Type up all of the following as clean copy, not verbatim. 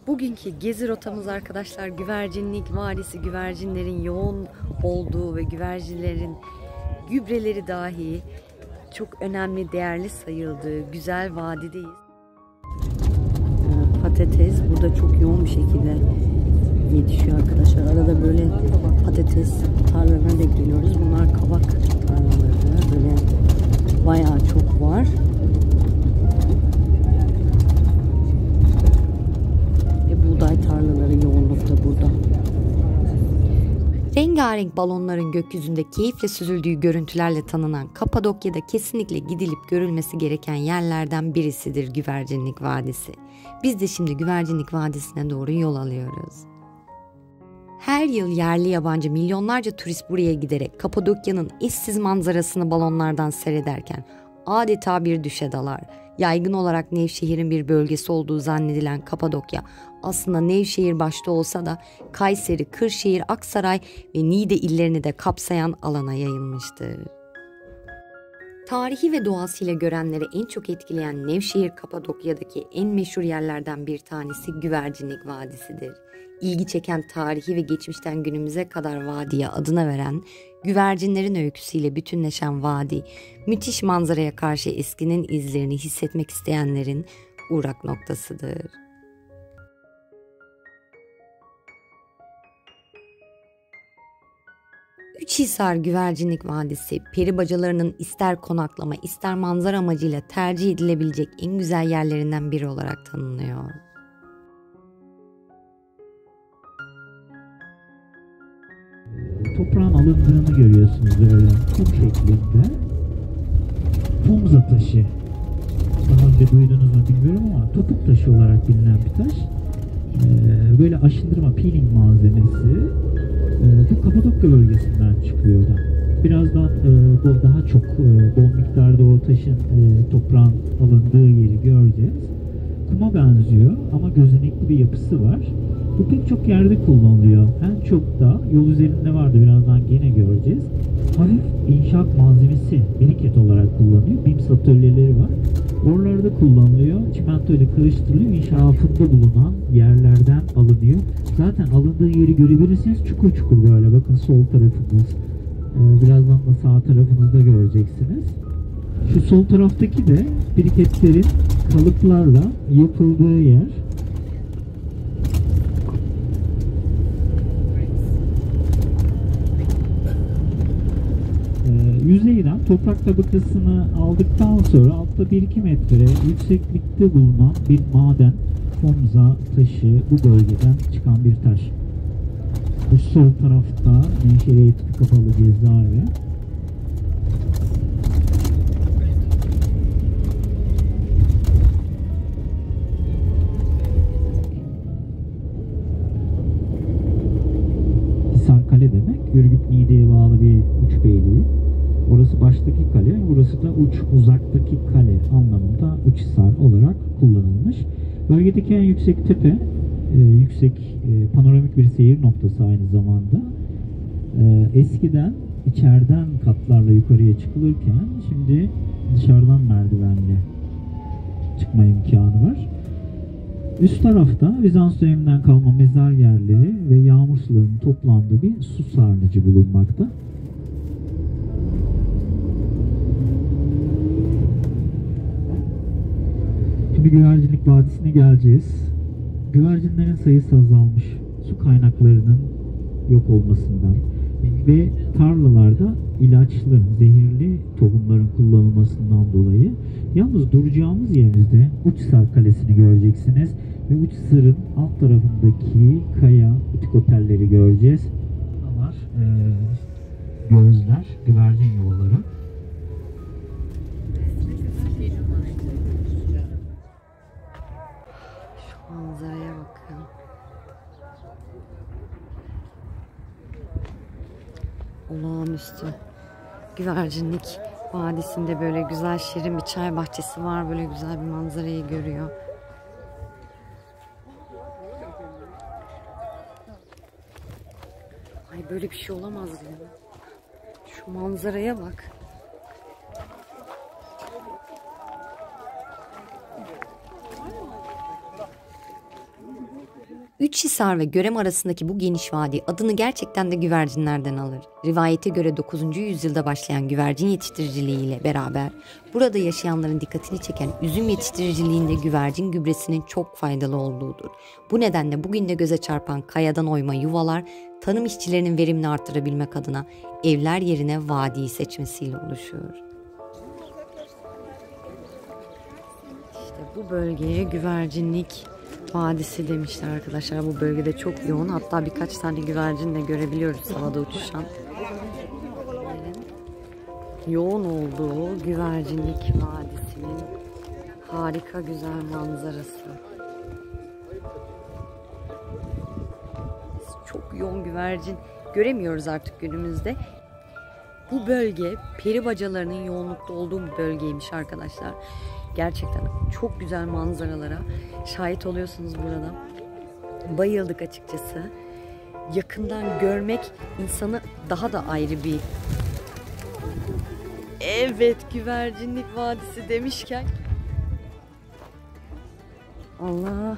Bugünkü gezi rotamız arkadaşlar Güvercinlik Vadisi, güvercinlerin yoğun olduğu ve güvercinlerin gübreleri dahi çok önemli, değerli sayıldığı güzel vadideyiz. Patates burada çok yoğun bir şekilde yetişiyor arkadaşlar. Arada böyle patates tarlalarına denk geliyoruz. Bunlar kabak tarlaları, böyle bayağı çok var. Buğday tarlaları yoğunlukta burada. Rengarenk balonların gökyüzünde keyifle süzüldüğü görüntülerle tanınan Kapadokya'da kesinlikle gidilip görülmesi gereken yerlerden birisidir Güvercinlik Vadisi. Biz de şimdi Güvercinlik Vadisi'ne doğru yol alıyoruz. Her yıl yerli yabancı milyonlarca turist buraya giderek Kapadokya'nın eşsiz manzarasını balonlardan seyrederken adeta bir düşe dalar. Yaygın olarak Nevşehir'in bir bölgesi olduğu zannedilen Kapadokya aslında Nevşehir başta olsa da Kayseri, Kırşehir, Aksaray ve Niğde illerini de kapsayan alana yayılmıştır. Tarihi ve doğasıyla görenleri en çok etkileyen Nevşehir Kapadokya'daki en meşhur yerlerden bir tanesi Güvercinlik Vadisi'dir. İlgi çeken tarihi ve geçmişten günümüze kadar vadiye adını veren, güvercinlerin öyküsüyle bütünleşen vadi, müthiş manzaraya karşı eskinin izlerini hissetmek isteyenlerin uğrak noktasıdır. Üçhisar Güvercinlik Vadisi, peri bacalarının ister konaklama ister manzara amacıyla tercih edilebilecek en güzel yerlerinden biri olarak tanınıyor. Toprağın alındığını görüyorsunuz böyle kum şeklinde. Pomza taşı. Daha önce duydunuz mu bilmiyorum ama topuk taşı olarak bilinen bir taş. Böyle aşındırma, peeling malzemesi. Bu Kapadokya bölgesinden çıkıyor da. Birazdan bu daha çok bol miktarda o taşın toprağın alındığı yeri göreceğiz. Kuma benziyor ama gözenekli bir yapısı var. Bu pek çok yerde kullanılıyor. En çok da yol üzerinde vardı. Birazdan gene göreceğiz. Hafif inşaat malzemesi biriket olarak kullanılıyor. BİMS atölyeleri var. Oralarda kullanılıyor. Çimento ile karıştırılıyor. İnşaatında bulunan yerlerden alınıyor. Zaten alındığı yeri görebilirsiniz. Çukur çukur böyle. Bakın sol tarafımız. Birazdan da sağ tarafınızda göreceksiniz. Şu sol taraftaki de biriketlerin kalıplarla yapıldığı yer. Yüzeyden toprak tabakasını aldıktan sonra altta 1-2 metre yükseklikte bulunan bir maden, pomza taşı, bu bölgeden çıkan bir taş. Bu sol tarafta Nevşehir Eğitim Kapalı Cezaevi. Hisar Kale demek, Ürgüp Niğde'ye bağlı bir uç beyliği. Orası baştaki kale, burası da uzaktaki kale anlamında Uçhisar olarak kullanılmış. Bölgedeki en yüksek tepe, panoramik bir seyir noktası aynı zamanda. Eskiden içeriden katlarla yukarıya çıkılırken şimdi dışarıdan merdivenle çıkma imkanı var. Üst tarafta Bizans döneminden kalma mezar yerleri ve yağmur sularının toplandığı bir su sarnıcı bulunmakta. Şimdi Güvercinlik Vadisi'ne geleceğiz. Güvercinlerin sayısı azalmış. Su kaynaklarının yok olmasından ve tarlalarda ilaçlı, zehirli tohumların kullanılmasından dolayı. Yalnız duracağımız yerimizde Uçhisar Kalesi'ni göreceksiniz ve Uçhisar'ın alt tarafındaki kaya butik otelleri göreceğiz. Bunlar gözler, güvercin yuvaları. Manzaraya bakın. Olağanüstü. Güvercinlik Vadisi'nde böyle güzel şirin bir çay bahçesi var. Böyle güzel bir manzarayı görüyor. Ay böyle bir şey olamaz ya. Şu manzaraya bak. Üçhisar ve Görem arasındaki bu geniş vadi adını gerçekten de güvercinlerden alır. Rivayete göre 9. yüzyılda başlayan güvercin yetiştiriciliğiyle beraber burada yaşayanların dikkatini çeken üzüm yetiştiriciliğinde güvercin gübresinin çok faydalı olduğudur. Bu nedenle bugün de göze çarpan kayadan oyma yuvalar tarım işçilerinin verimini artırabilmek adına evler yerine vadiyi seçmesiyle oluşuyor. İşte bu bölgeye güvercinlik vadisi demişler arkadaşlar. Bu bölgede çok yoğun. Hatta birkaç tane güvercin de görebiliyoruz havada uçuşan. Yoğun olduğu güvercinlik vadisinin harika güzel manzarası. Çok yoğun güvercin göremiyoruz artık günümüzde. Bu bölge peri bacalarının yoğunlukta olduğu bir bölgeymiş arkadaşlar. Gerçekten çok güzel manzaralara şahit oluyorsunuz burada. Bayıldık açıkçası. Yakından görmek insanı daha da ayrı bir... Evet, güvercinlik vadisi demişken... Allah...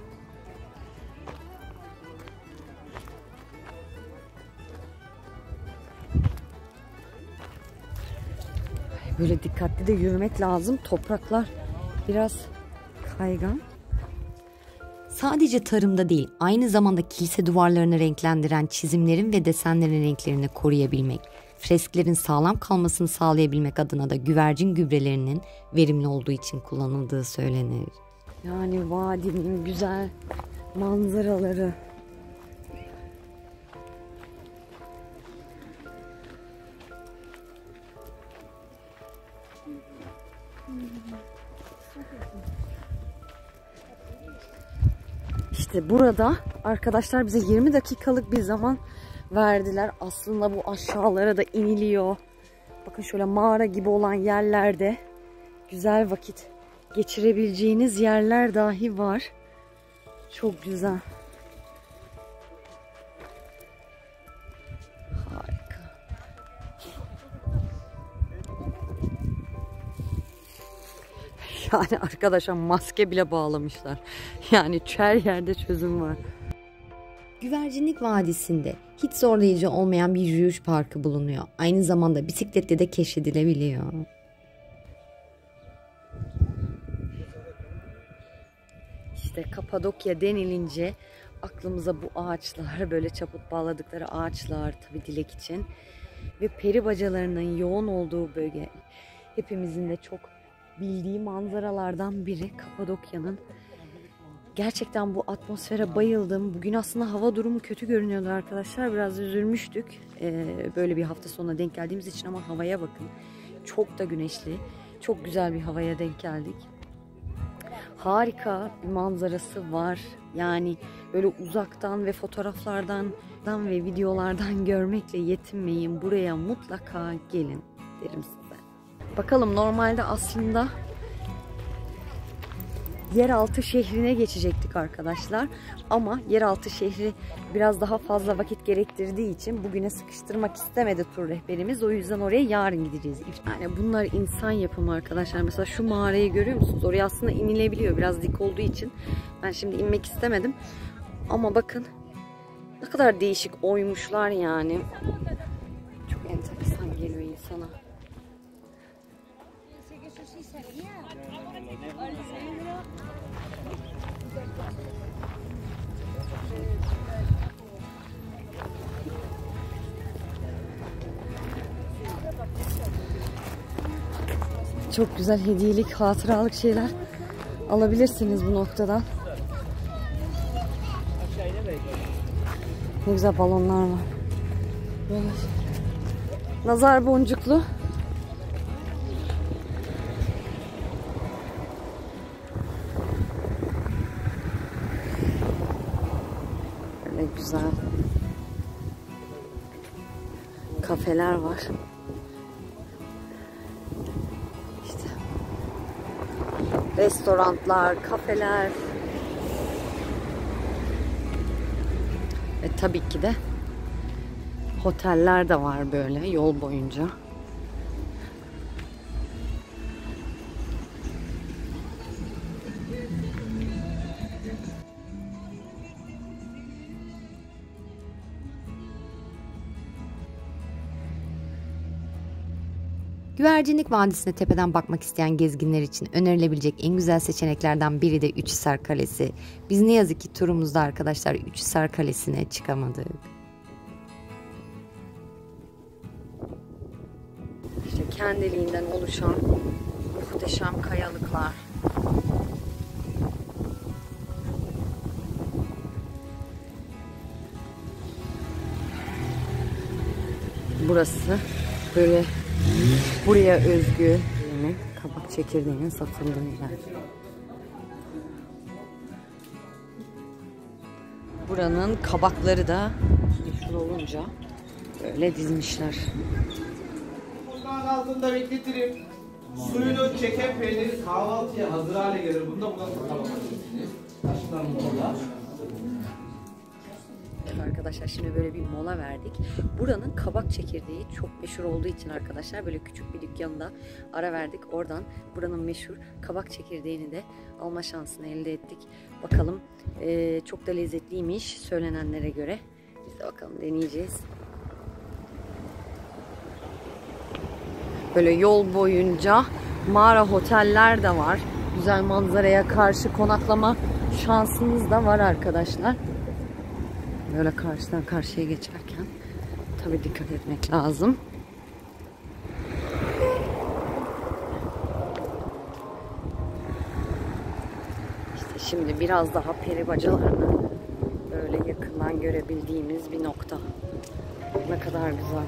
Böyle dikkatli de yürümek lazım. Topraklar biraz kaygan. Sadece tarımda değil, aynı zamanda kilise duvarlarını renklendiren çizimlerin ve desenlerin renklerini koruyabilmek, fresklerin sağlam kalmasını sağlayabilmek adına da güvercin gübrelerinin verimli olduğu için kullanıldığı söylenir. Yani vadinin güzel manzaraları. İşte burada arkadaşlar bize 20 dakikalık bir zaman verdiler. Aslında bu aşağılara da iniliyor. Bakın şöyle mağara gibi olan yerlerde güzel vakit geçirebileceğiniz yerler dahi var. Çok güzel. Harika. Yani arkadaşlar maske bile bağlamışlar. Yani her yerde çözüm var. Güvercinlik Vadisi'nde hiç zorlayıcı olmayan bir yürüyüş parkı bulunuyor. Aynı zamanda bisikletle de keşfedilebiliyor. İşte Kapadokya denilince aklımıza bu ağaçlar, böyle çaput bağladıkları ağaçlar tabii dilek için ve peri bacalarının yoğun olduğu bölge. Hepimizin de çok bildiği manzaralardan biri Kapadokya'nın. Gerçekten bu atmosfere bayıldım. Bugün aslında hava durumu kötü görünüyordu arkadaşlar. Biraz üzülmüştük. Böyle bir hafta sonuna denk geldiğimiz için ama havaya bakın. Çok da güneşli. Çok güzel bir havaya denk geldik. Harika bir manzarası var. Yani böyle uzaktan ve fotoğraflardan ve videolardan görmekle yetinmeyin. Buraya mutlaka gelin derim size. Bakalım, normalde aslında yeraltı şehrine geçecektik arkadaşlar. Ama yeraltı şehri biraz daha fazla vakit gerektirdiği için bugüne sıkıştırmak istemedi tur rehberimiz. O yüzden oraya yarın gideceğiz. Yani bunlar insan yapımı arkadaşlar. Mesela şu mağarayı görüyor musunuz? Oraya aslında inilebiliyor. Biraz dik olduğu için. Ben şimdi inmek istemedim. Ama bakın ne kadar değişik oymuşlar yani. Çok enteresan geliyor insana. Çok güzel hediyelik, hatıralık şeyler alabilirsiniz bu noktadan. Ne güzel balonlar var. Böyle nazar boncuklu. Böyle güzel kafeler var. Restoranlar, kafeler ve tabii ki de oteller de var böyle yol boyunca. Güvercinlik Vadisi'ne tepeden bakmak isteyen gezginler için önerilebilecek en güzel seçeneklerden biri de Üçhisar Kalesi. Biz ne yazık ki turumuzda arkadaşlar Üçhisar Kalesi'ne çıkamadık. İşte kendiliğinden oluşan muhteşem kayalıklar. Burası böyle buraya özgü yani kabak çekirdeğinin satıldığı yer. Buranın kabakları da meşhur olunca böyle dizmişler. Buzağın altında bekletirim. Suyunu çeken peyniri kahvaltıya hazır hale gelir. Bunda kalabilirsiniz. Taşından burada. Arkadaşlar şimdi böyle bir mola verdik. Buranın kabak çekirdeği çok meşhur olduğu için arkadaşlar böyle küçük bir dükkanda ara verdik. Oradan buranın meşhur kabak çekirdeğini de alma şansını elde ettik. Bakalım çok da lezzetliymiş söylenenlere göre. Biz de bakalım deneyeceğiz. Böyle yol boyunca mağara oteller de var. Güzel manzaraya karşı konaklama şansınız da var arkadaşlar. Böyle karşıdan karşıya geçerken tabii dikkat etmek lazım. İşte şimdi biraz daha peri bacalarını böyle yakından görebildiğimiz bir nokta. Ne kadar güzel.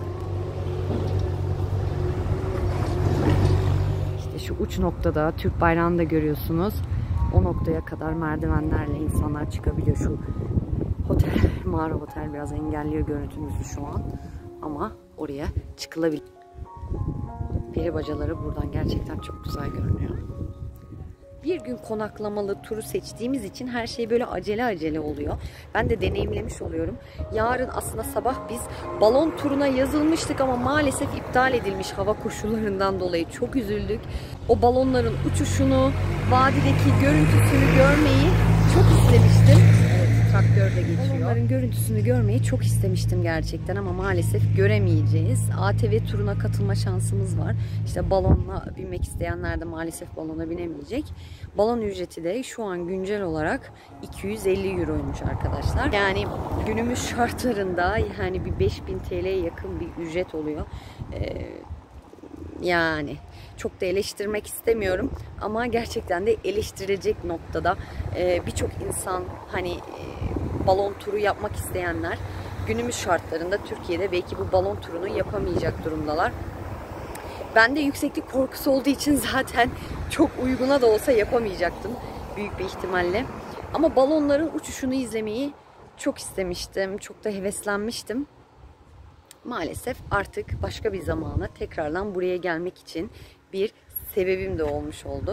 İşte şu uç noktada Türk bayrağını da görüyorsunuz. O noktaya kadar merdivenlerle insanlar çıkabiliyor. Şu otel, mağara otel biraz engelliyor görüntümüzü şu an. Ama oraya çıkılabilir. Peri bacaları buradan gerçekten çok güzel görünüyor. Bir gün konaklamalı turu seçtiğimiz için her şey böyle acele acele oluyor. Ben de deneyimlemiş oluyorum. Yarın aslında sabah biz balon turuna yazılmıştık ama maalesef iptal edilmiş hava koşullarından dolayı çok üzüldük. O balonların uçuşunu, vadideki görüntüsünü görmeyi çok istemiştim. Traktör de geçiyor. Balonların görüntüsünü görmeyi çok istemiştim gerçekten ama maalesef göremeyeceğiz. ATV turuna katılma şansımız var. İşte balonla binmek isteyenler de maalesef balona binemeyecek. Balon ücreti de şu an güncel olarak 250 euroymuş arkadaşlar. Yani günümüz şartlarında yani bir 5000 TL'ye yakın bir ücret oluyor. Yani çok da eleştirmek istemiyorum ama gerçekten de eleştirecek noktada birçok insan hani balon turu yapmak isteyenler günümüz şartlarında Türkiye'de belki bu balon turunu yapamayacak durumdalar. Ben de yükseklik korkusu olduğu için zaten çok uyguna da olsa yapamayacaktım büyük bir ihtimalle. Ama balonların uçuşunu izlemeyi çok istemiştim, çok da heveslenmiştim. Maalesef artık başka bir zamana tekrardan buraya gelmek için bir sebebim de olmuş oldu.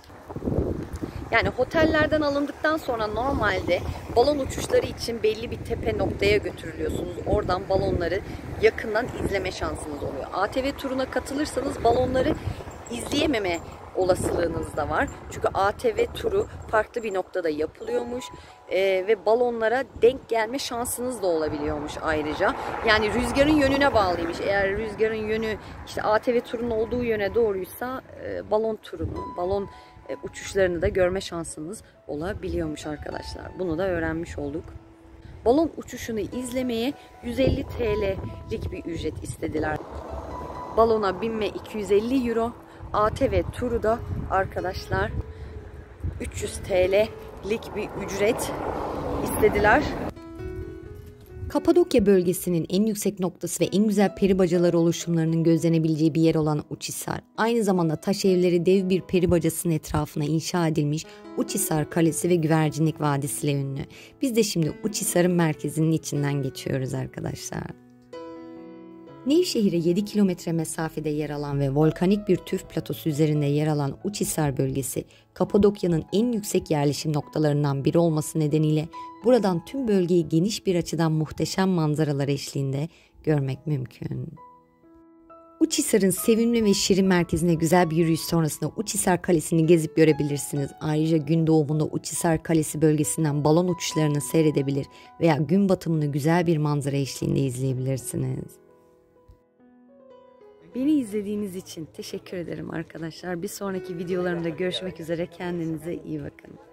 Yani otellerden alındıktan sonra normalde balon uçuşları için belli bir tepe noktaya götürülüyorsunuz. Oradan balonları yakından izleme şansınız oluyor. ATV turuna katılırsanız balonları izleyememe olasılığınız da var. Çünkü ATV turu farklı bir noktada yapılıyormuş ve balonlara denk gelme şansınız da olabiliyormuş ayrıca. Yani rüzgarın yönüne bağlıymış. Eğer rüzgarın yönü işte ATV turunun olduğu yöne doğruysa balon turunu, balon uçuşlarını da görme şansınız olabiliyormuş arkadaşlar. Bunu da öğrenmiş olduk. Balon uçuşunu izlemeye 150 TL'lik bir ücret istediler. Balona binme 250 euro. ATV turu da arkadaşlar 300 TL'lik bir ücret istediler. Kapadokya bölgesinin en yüksek noktası ve en güzel peri bacaları oluşumlarının gözlenebileceği bir yer olan Uçhisar, aynı zamanda taş evleri dev bir peri bacasının etrafına inşa edilmiş Uçhisar Kalesi ve Güvercinlik Vadisi ile ünlü. Biz de şimdi Uçhisar'ın merkezinin içinden geçiyoruz arkadaşlar. Nevşehir'e 7 kilometre mesafede yer alan ve volkanik bir tüf platosu üzerinde yer alan Uçhisar bölgesi, Kapadokya'nın en yüksek yerleşim noktalarından biri olması nedeniyle buradan tüm bölgeyi geniş bir açıdan muhteşem manzaralar eşliğinde görmek mümkün. Uçhisar'ın sevimli ve şirin merkezine güzel bir yürüyüş sonrasında Uçhisar Kalesi'ni gezip görebilirsiniz. Ayrıca gün doğumunda Uçhisar Kalesi bölgesinden balon uçuşlarını seyredebilir veya gün batımını güzel bir manzara eşliğinde izleyebilirsiniz. Beni izlediğiniz için teşekkür ederim arkadaşlar. Bir sonraki videolarımda görüşmek üzere. Kendinize iyi bakın.